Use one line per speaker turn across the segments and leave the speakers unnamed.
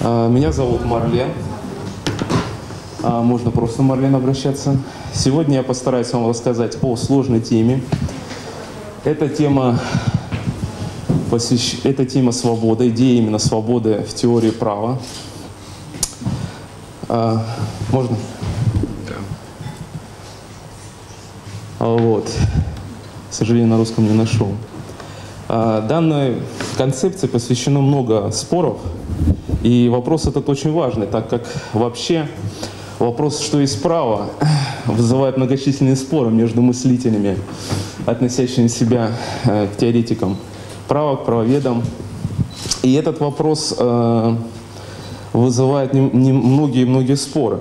Меня зовут Марлен. Можно просто Марлен обращаться. Сегодня я постараюсь вам рассказать о сложной теме. Это тема свободы, идея именно свободы в теории права. Можно? Вот. К сожалению, на русском не нашел. Данной концепции посвящено много споров, и вопрос этот очень важный, так как вообще вопрос, что есть право, вызывает многочисленные споры между мыслителями, относящими себя к теоретикам права, к правоведам. И этот вопрос вызывает многие споры.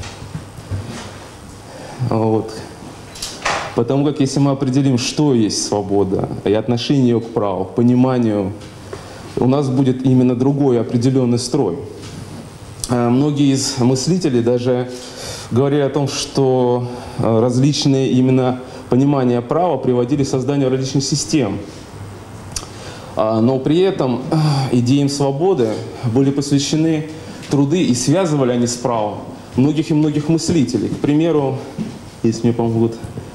Вот. Потому как если мы определим, что есть свобода, и отношение ее к праву, к пониманию, у нас будет именно другой определенный строй. Многие из мыслителей даже говорили о том, что различные именно понимания права приводили к созданию различных систем. Но при этом идеям свободы были посвящены труды, и связывали они с правом многих и многих мыслителей. К примеру, если мне помогут,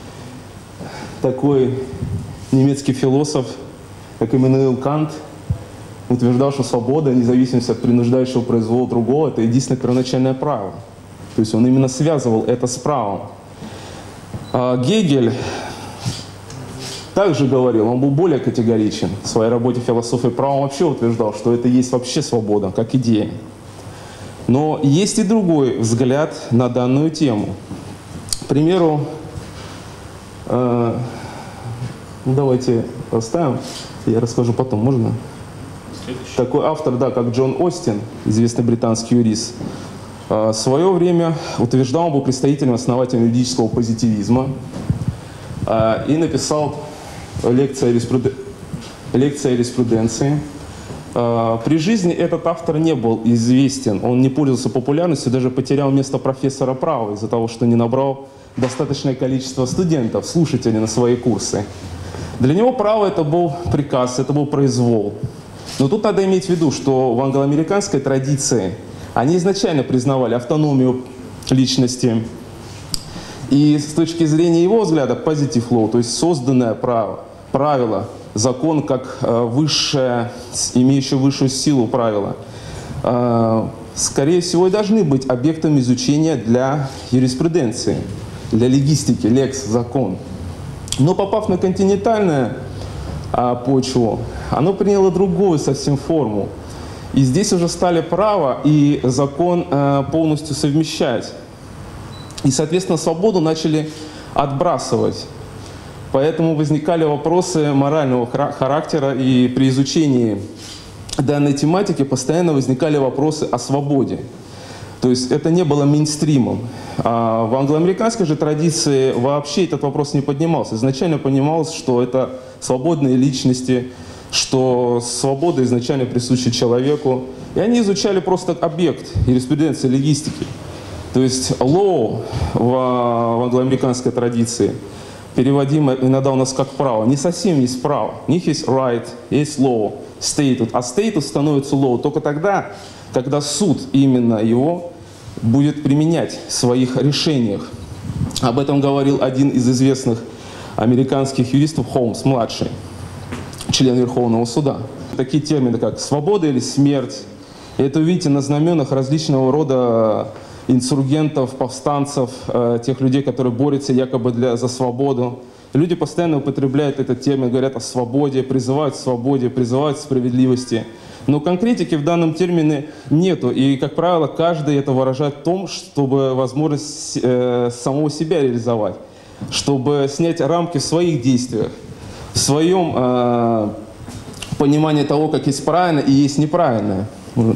такой немецкий философ, как Иммануил Кант, утверждал, что свобода, независимость от принуждающего произвола другого, это единственное первоначальное право. То есть он именно связывал это с правом. Гегель также говорил, он был более категоричен в своей работе «Философия права», он вообще утверждал, что это есть вообще свобода, как идея. Но есть и другой взгляд на данную тему. К примеру, давайте оставим, я расскажу потом, можно? Такой автор, да, как Джон Остин, известный британский юрист, в свое время утверждал, он был представителем, основателем юридического позитивизма и написал лекции о юриспруденции. При жизни этот автор не был известен, он не пользовался популярностью, даже потерял место профессора права из-за того, что не набрал достаточное количество студентов, слушателей на свои курсы. Для него право это был приказ, это был произвол. Но тут надо иметь в виду, что в англоамериканской традиции они изначально признавали автономию личности. И с точки зрения его взгляда, positive law, то есть созданное право, правило, закон как высшее, имеющее высшую силу правила, скорее всего, и должны быть объектом изучения для юриспруденции, для легистики, лекс, закон. Но попав на континентальную почву, оно приняло другую совсем форму. И здесь уже стали право и закон полностью совмещать. И, соответственно, свободу начали отбрасывать. Поэтому возникали вопросы морального характера, и при изучении данной тематики постоянно возникали вопросы о свободе. То есть это не было мейнстримом. А в англоамериканской же традиции вообще этот вопрос не поднимался. Изначально понималось, что это свободные личности, что свобода изначально присуща человеку. И они изучали просто объект юриспруденции, легистики. То есть law в англоамериканской традиции переводимо иногда у нас как право. Не совсем есть право. У них есть right, есть law, status. А status становится law только тогда, когда суд именно его будет применять в своих решениях. Об этом говорил один из известных американских юристов, Холмс-младший, член Верховного суда. Такие термины, как свобода или смерть, это увидите на знаменах различного рода инсургентов, повстанцев, тех людей, которые борются якобы за свободу. Люди постоянно употребляют этот термин, говорят о свободе, призывают к свободе, призывают к справедливости. Но конкретики в данном термине нету. И, как правило, каждый это выражает в том, чтобы возможность самого себя реализовать, чтобы снять рамки в своих действиях, в своем понимании того, как есть правильно и есть неправильное.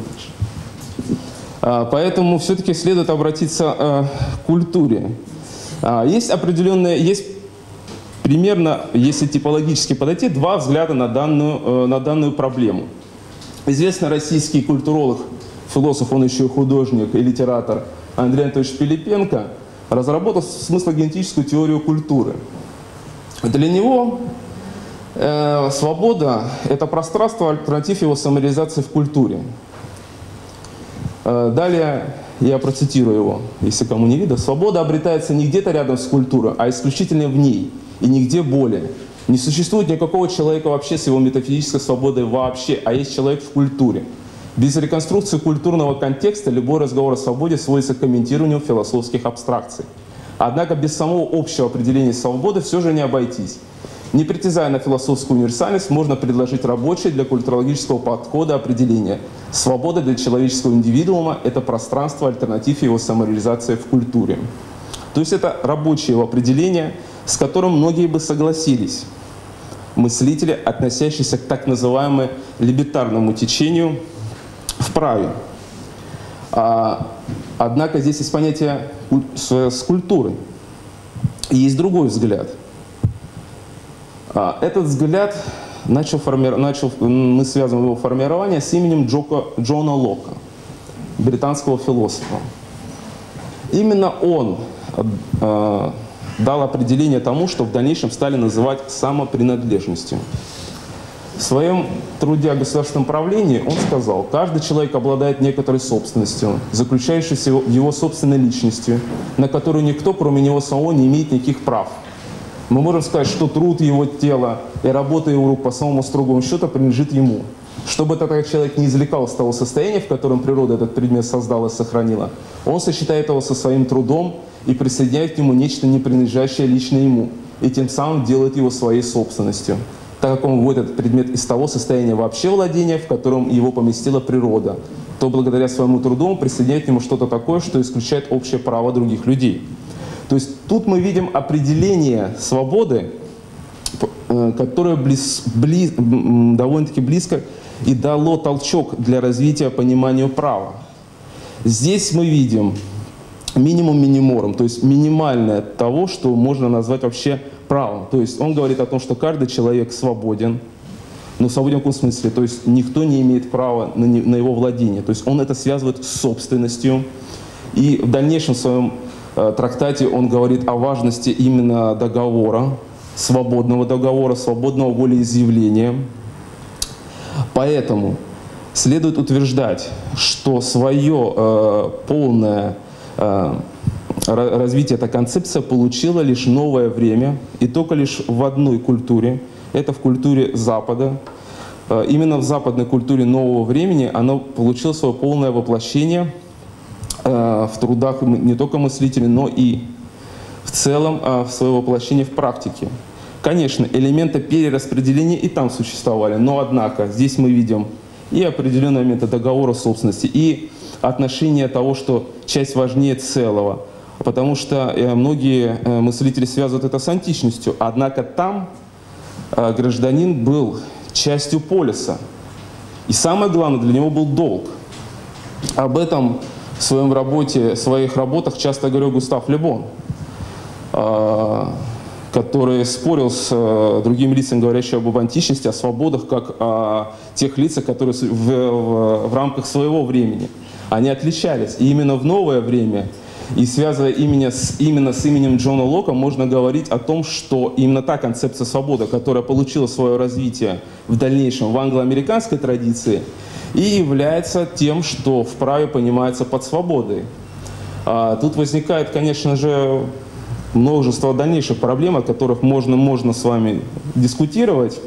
Поэтому все-таки следует обратиться к культуре. Есть определенные, есть примерно, если типологически подойти, два взгляда на данную проблему. Известный российский культуролог, философ, он еще и художник и литератор Андрей Анатольевич Пилипенко разработал смыслогенетическую теорию культуры. Для него свобода – это пространство, альтернатив его самореализации в культуре. Далее я процитирую его, если кому не видно. «Свобода обретается не где-то рядом с культурой, а исключительно в ней, и нигде более. Не существует никакого человека вообще с его метафизической свободой вообще, а есть человек в культуре. Без реконструкции культурного контекста любой разговор о свободе сводится к комментированию философских абстракций. Однако без самого общего определения свободы все же не обойтись. Не притязая на философскую универсальность, можно предложить рабочее для культурологического подхода определение. Свобода для человеческого индивидуума – это пространство альтернатив его самореализации в культуре». То есть это рабочее определение, с которым многие бы согласились. Мыслители, относящиеся к так называемому либертарному течению в праве. Однако здесь есть понятие с культурой. И есть другой взгляд. Этот взгляд мы связываем его формирование с именем Джона Лока, британского философа. Именно он дал определение тому, что в дальнейшем стали называть самопринадлежностью. В своем труде о государственном правлении он сказал: «Каждый человек обладает некоторой собственностью, заключающейся в его собственной личности, на которую никто, кроме него самого, не имеет никаких прав. Мы можем сказать, что труд его тела и работа его рук по самому строгому счету принадлежит ему. Чтобы этот человек не извлекал из того состояния, в котором природа этот предмет создала и сохранила, он сочетает его со своим трудом и присоединяет к нему нечто, не принадлежащее лично ему, и тем самым делает его своей собственностью, так как он выводит этот предмет из того состояния вообще владения, в котором его поместила природа, то благодаря своему труду он присоединяет к нему что-то такое, что исключает общее право других людей». То есть тут мы видим определение свободы, которое довольно-таки близко и дало толчок для развития понимания права. Здесь мы видим минимум миниморум, то есть минимальное того, что можно назвать вообще правом. То есть он говорит о том, что каждый человек свободен, но свободен в каком смысле? То есть никто не имеет права на его владение. То есть он это связывает с собственностью. И в дальнейшем в своем трактате он говорит о важности именно договора, свободного волеизъявления. Поэтому следует утверждать, что свое полное развитие эта концепция получила лишь новое время, и только лишь в одной культуре, это в культуре Запада. Именно в западной культуре нового времени оно получило свое полное воплощение в трудах не только мыслителей, но и в целом в свое воплощение в практике. Конечно, элементы перераспределения и там существовали, но однако здесь мы видим и определенные моменты договора собственности, и отношение того, что часть важнее целого, потому что многие мыслители связывают это с античностью, однако там гражданин был частью полиса, и самое главное, для него был долг. Об этом в своих работах часто говорил Густав Ле Бон, который спорил с другими лицами, говорящими об античности, о свободах, как о тех лицах, которые в рамках своего времени. Они отличались. И именно в новое время, и связывая именно с именем Джона Лока, можно говорить о том, что именно та концепция свободы, которая получила свое развитие в дальнейшем в англо-американской традиции, и является тем, что в праве понимается под свободой. Тут возникает, конечно же, множество дальнейших проблем, о которых можно с вами дискутировать.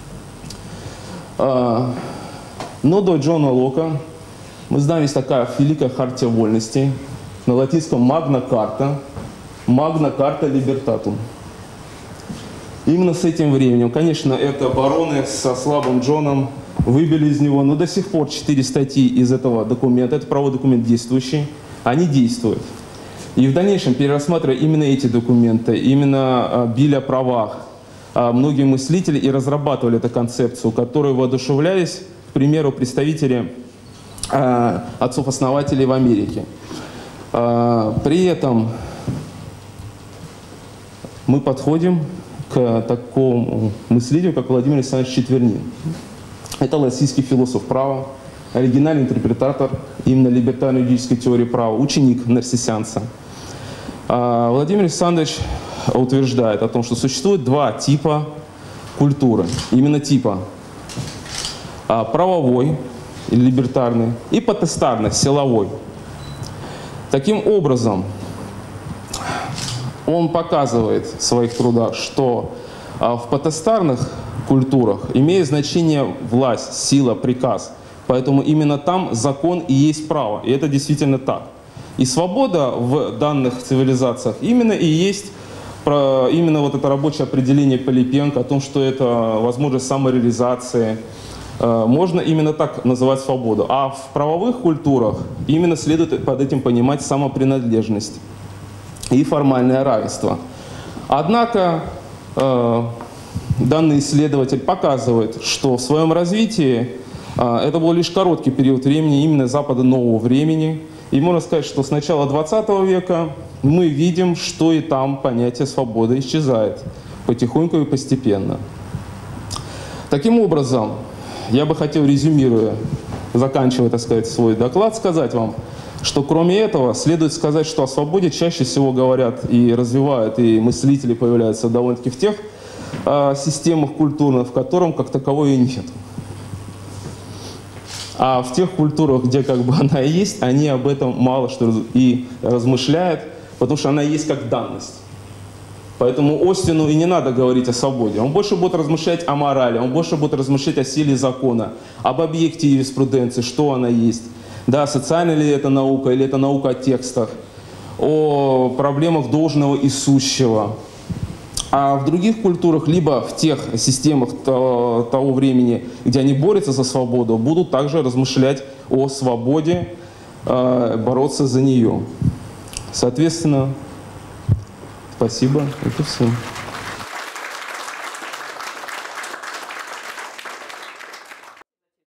Но до Джона Лока, мы знаем, есть такая великая хартия вольностей, на латинском Magna Carta Libertatum. Именно с этим временем, конечно, это бароны со слабым Джоном выбили из него, но до сих пор 4 статьи из этого документа, это правовой документ действующий, они действуют. И в дальнейшем, перерассматривая именно эти документы, именно били о правах, многие мыслители и разрабатывали эту концепцию, которой воодушевлялись, к примеру, представители отцов-основателей в Америке. При этом мы подходим к такому мыслителю, как Владимир Александрович Четвернин. Это российский философ права, оригинальный интерпретатор именно либертарной юридической теории права, ученик нарциссианца. Владимир Александрович утверждает о том, что существует два типа культуры, именно типа правовой, или либертарный, и потестарный, силовой. Таким образом, он показывает в своих трудах, что в потестарных культурах имеет значение власть, сила, приказ. Поэтому именно там закон и есть право. И это действительно так. И свобода в данных цивилизациях именно и есть именно вот это рабочее определение Пилипенко о том, что это возможность самореализации. Можно именно так называть свободу. А в правовых культурах именно следует под этим понимать самопринадлежность и формальное равенство. Однако данный исследователь показывает, что в своем развитии это был лишь короткий период времени, именно Запада нового времени. И можно сказать, что с начала 20 века мы видим, что и там понятие свободы исчезает потихоньку и постепенно. Таким образом, я бы хотел, резюмируя, заканчивая, так сказать, свой доклад, сказать вам, что кроме этого следует сказать, что о свободе чаще всего говорят и развивают, и мыслители появляются довольно-таки в тех системах культурных, в котором как таковой и нет. А в тех культурах, где как бы она и есть, они об этом мало что и размышляют, потому что она есть как данность. Поэтому Остину и не надо говорить о свободе. Он больше будет размышлять о морали, он больше будет размышлять о силе закона, об объекте юриспруденции, что она есть. Да, социальная ли это наука, или это наука о текстах, о проблемах должного и сущего. А в других культурах, либо в тех системах того времени, где они борются за свободу, будут также размышлять о свободе, бороться за нее. Соответственно, спасибо. Это все.